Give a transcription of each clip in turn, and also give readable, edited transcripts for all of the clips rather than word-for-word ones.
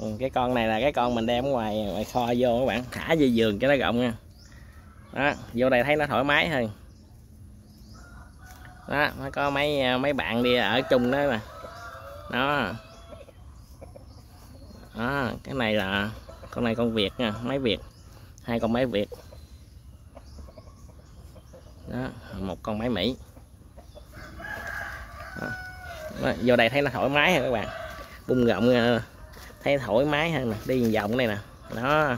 Cái con này là cái con mình đem ở ngoài kho vô các bạn, thả về giường cho nó rộng nha. Đó, vô đây thấy nó thoải mái hơn. Đó, nó có mấy bạn đi ở chung đó mà. Đó. Đó, cái này là con này con Việt nha, máy Việt. Hai con máy Việt. Đó, một con máy Mỹ. Đó, vô đây thấy nó thoải mái hơn các bạn. Bung rộng thấy thoải mái hơn nè, đi vòng này nè. Đó.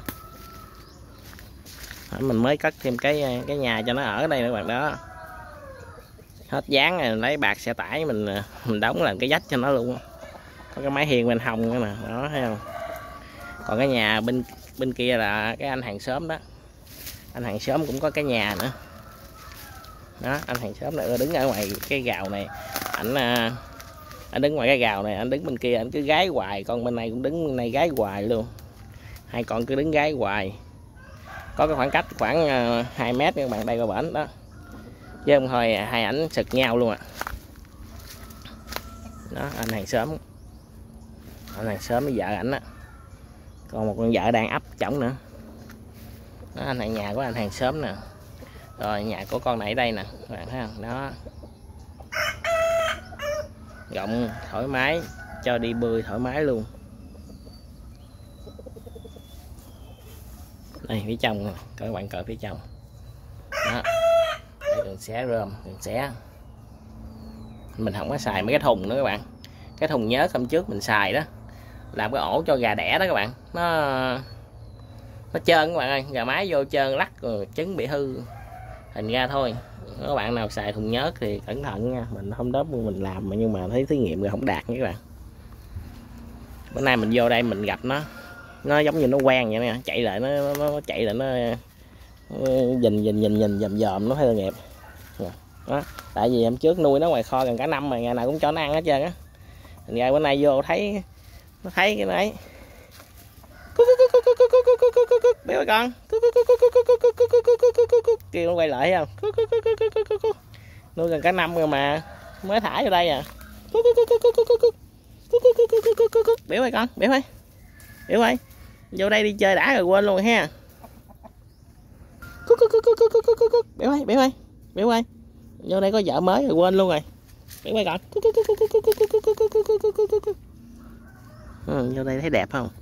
Mình mới cất thêm cái nhà cho nó ở đây nữa các bạn. Đó. Hết dán rồi lấy bạc xe tải mình đóng làm cái vách cho nó luôn. Có cái máy hiên bên hông nữa nè. Đó, thấy không? Còn cái nhà bên kia là cái anh hàng xóm đó. Anh hàng xóm cũng có cái nhà nữa. Đó, anh hàng xóm này đứng ở ngoài cái gào này. Anh đứng ngoài cái gào này, anh đứng bên kia anh cứ gái hoài, con bên này cũng đứng bên này gái hoài luôn. Hai con cứ đứng gái hoài. Có cái khoảng cách khoảng 2 mét các bạn, đây qua bển đó. Chứ không thôi hai ảnh sực nhau luôn ạ. Đó, anh hàng xóm. Anh hàng xóm với vợ ảnh á. Còn một con vợ đang ấp chổng nữa. Đó, anh hàng nhà của anh hàng xóm nè. Rồi nhà của con này ở đây nè, các bạn thấy không? Đó. Rộng thoải mái, cho đi bơi thoải mái luôn. Đây phía trong, các bạn coi phía trong. Đó. Đây đường xé rơm, đường xé. Mình không có xài mấy cái thùng nữa các bạn. Cái thùng nhớ hôm trước mình xài đó, làm cái ổ cho gà đẻ đó các bạn. Nó trơn các bạn ơi, gà mái vô trơn lắc rồi trứng bị hư. Thành ra thôi, các bạn nào xài thùng nhớt thì cẩn thận nha. Mình không đớp mình làm mà nhưng mà thấy thí nghiệm rồi không đạt nha các bạn. Bữa nay mình vô đây mình gặp nó giống như nó quen vậy nè, chạy lại nó chạy lại nó nhìn dòm nó thấy tội nghiệp. Đó, tại vì hôm trước nuôi nó ngoài kho gần cả năm mà ngày nào cũng cho nó ăn hết trơn á. Thành ra bữa nay vô thấy cái đấy. Biết rồi con. Kêu nó quay lại không? Nuôi gần cả năm rồi mà mới thả vô đây à. Biểu ơi con, biểu ơi. Biểu ơi. Vô đây đi chơi đã rồi quên luôn ha. Biểu ơi, biểu ơi. Biểu ơi. Vô đây có vợ mới rồi quên luôn rồi. Biểu ơi con. Vô đây thấy đẹp không?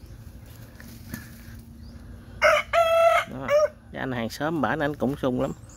Đó. Anh hàng xóm bển anh cũng sung lắm.